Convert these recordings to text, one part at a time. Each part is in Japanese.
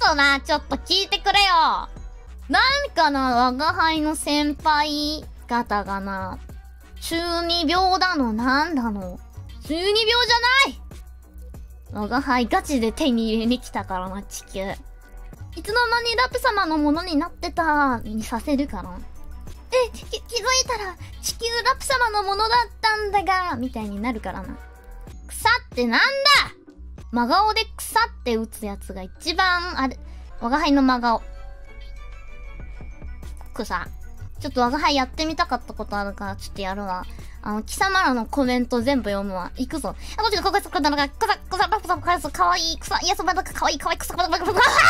どな、ちょっと聞いてくれよ。なんかな、我が輩の先輩方がな、中二病だの、なんだの。中二病じゃない！我が輩ガチで手に入れに来たからな、地球。いつの間にラプ様のものになってたにさせるから。気づいたら地球ラプ様のものだったんだが、みたいになるからな。草ってなんだ！真顔で草って打つやつが一番あれ、我が輩の真顔。草。ちょっと我が輩やってみたかったことあるから、ちょっとやるわ。貴様らのコメント全部読むわ。行くぞ。こっちがここそこだが、かわいい、草、いや、そばだかわいい、草、早い、か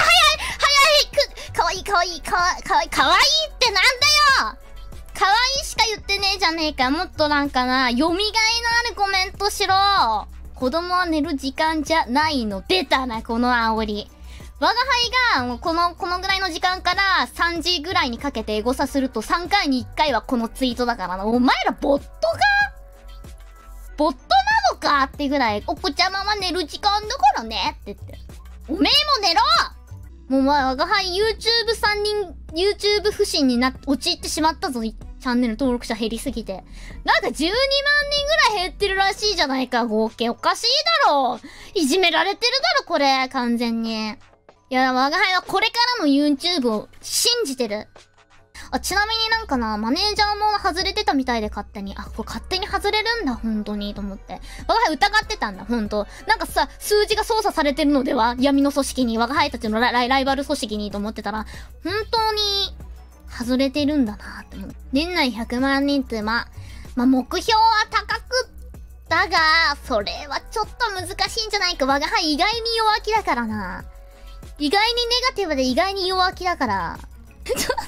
わいいってなんだよ！かわいいしか言ってねえじゃねえか。もっとなんかな、読みがいのあるコメントしろ。子供は寝る時間じゃないの。出たな、この煽り。我が輩が、もうこのぐらいの時間から3時ぐらいにかけてエゴサすると3回に1回はこのツイートだからな。お前らボットか？ボットなのかってぐらい、お子ちゃまは寝る時間だからねって言って。おめえも寝ろ！もう我が輩 YouTube 不振に陥ってしまったぞ。チャンネル登録者減りすぎて。なんか12万人ぐらい減ってるらしいじゃないか、合計。おかしいだろ。いじめられてるだろ、これ。完全に。いや、我が輩はこれからの YouTube を信じてる。ちなみになんかな、マネージャーも外れてたみたいで勝手に。これ勝手に外れるんだ、本当に、と思って。我が輩疑ってたんだ、本当。なんかさ、数字が操作されてるのでは闇の組織に、我が輩たちのライバル組織にと思ってたら、本当に、外れてるんだなって思う。年内100万人って目標は高くだが、それはちょっと難しいんじゃないか。我が輩意外に弱気だからな。意外にネガティブで意外に弱気だから。